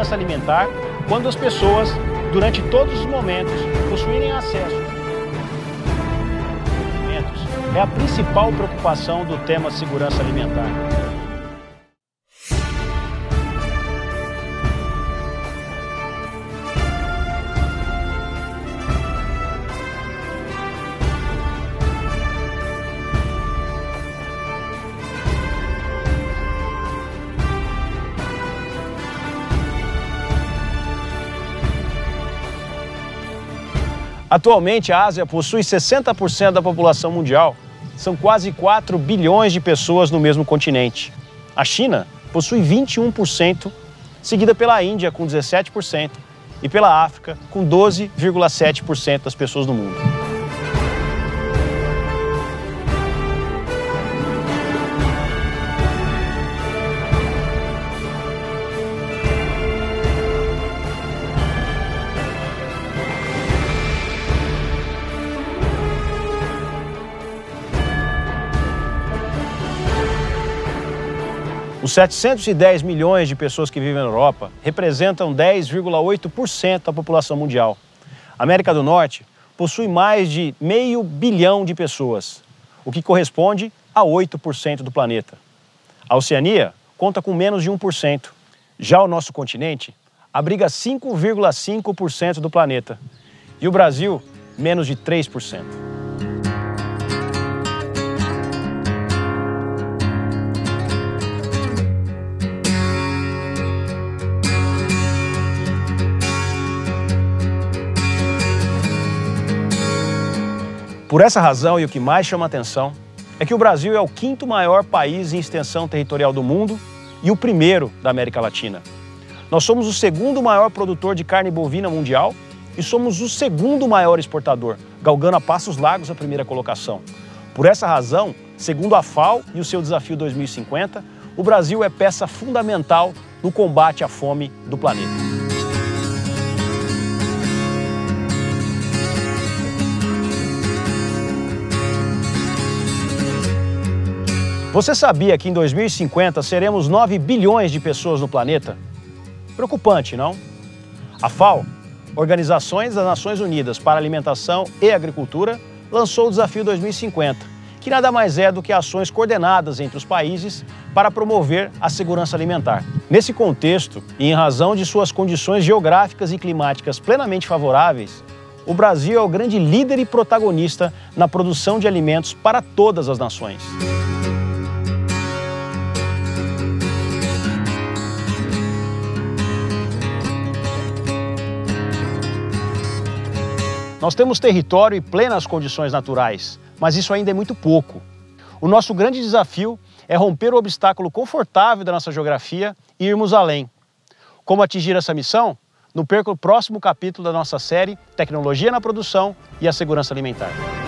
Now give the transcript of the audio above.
segurança alimentar quando as pessoas, durante todos os momentos, possuírem acesso a alimentos. É a principal preocupação do tema segurança alimentar. Atualmente, a Ásia possui 60% da população mundial. São quase 4 bilhões de pessoas no mesmo continente. A China possui 21%, seguida pela Índia com 17% e pela África com 12,7% das pessoas do mundo. Os 710 milhões de pessoas que vivem na Europa representam 10,8% da população mundial. A América do Norte possui mais de meio bilhão de pessoas, o que corresponde a 8% do planeta. A Oceania conta com menos de 1%. Já o nosso continente abriga 5,5% do planeta e o Brasil, menos de 3%. Por essa razão, e o que mais chama atenção, é que o Brasil é o 5º maior país em extensão territorial do mundo e o 1º da América Latina. Nós somos o 2º maior produtor de carne bovina mundial e somos o 2º maior exportador, galgando a passos largos a 1ª colocação. Por essa razão, segundo a FAO e o seu Desafio 2050, o Brasil é peça fundamental no combate à fome do planeta. Você sabia que em 2050 seremos 9 bilhões de pessoas no planeta? Preocupante, não? A FAO, Organizações das Nações Unidas para a Alimentação e Agricultura, lançou o Desafio 2050, que nada mais é do que ações coordenadas entre os países para promover a segurança alimentar. Nesse contexto, e em razão de suas condições geográficas e climáticas plenamente favoráveis, o Brasil é o grande líder e protagonista na produção de alimentos para todas as nações. Nós temos território e plenas condições naturais, mas isso ainda é muito pouco. O nosso grande desafio é romper o obstáculo confortável da nossa geografia e irmos além. Como atingir essa missão? Não perca o próximo capítulo da nossa série Tecnologia na Produção e a Segurança Alimentar.